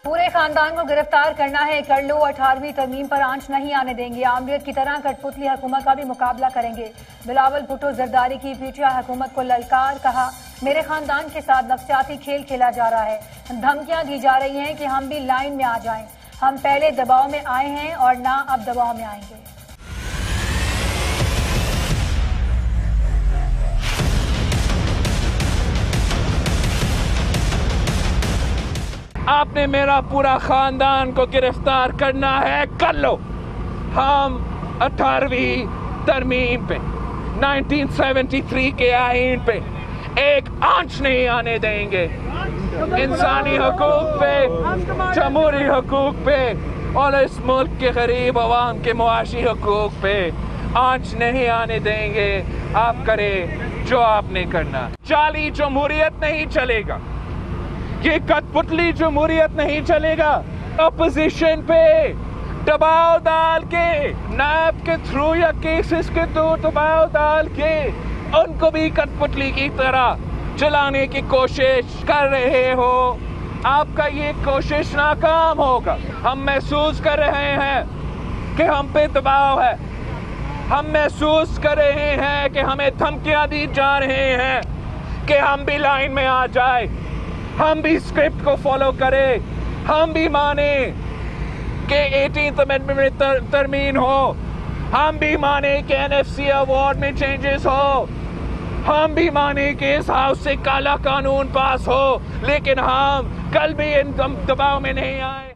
पूरे खानदान को गिरफ्तार करना है, कर लो। 18वीं तरमीम पर आंच नहीं आने देंगे। आमियत की तरह कठपुतली हुकूमत का भी मुकाबला करेंगे। बिलावल भुट्टो जरदारी की पीटीआई हुकूमत को ललकार, कहा मेरे खानदान के साथ नफ्सियाती खेल खेला जा रहा है। धमकियां दी जा रही हैं कि हम भी लाइन में आ जाएं। हम पहले दबाव में आए हैं और ना अब दबाव में आएंगे। आपने मेरा पूरा खानदान को गिरफ्तार करना है, कर लो। हम 18वीं तरमीम पे 1973 के आईन पे एक आंच नहीं आने देंगे। इंसानी हकूक पे, जमहूरी हकूक पे और इस मुल्क के गरीब अवाम के मुआशी हकूक पे आंच नहीं आने देंगे। आप करें जो आपने करना। जाली जमहूरियत नहीं चलेगा, ये कठपुतली जमहूरियत नहीं चलेगा। अपोजिशन पे दबाव डाल के, नैब के थ्रू या केसेस के थ्रू दबाव डाल के उनको भी कठपुतली की तरह चलाने की कोशिश कर रहे हो। आपका ये कोशिश नाकाम होगा। हम महसूस कर रहे हैं कि हम पे दबाव है। हम महसूस कर रहे हैं कि हमें धमकियां दी जा रहे हैं कि हम भी लाइन में आ जाए, हम भी स्क्रिप्ट को फॉलो करें, हम भी माने कि 18th अमेंडमेंट में तरमीम हो, हम भी माने कि एनएफसी अवार्ड में चेंजेस हो, हम भी माने कि इस हाउस से काला कानून पास हो, लेकिन हम कल भी इन दबाव में नहीं आए।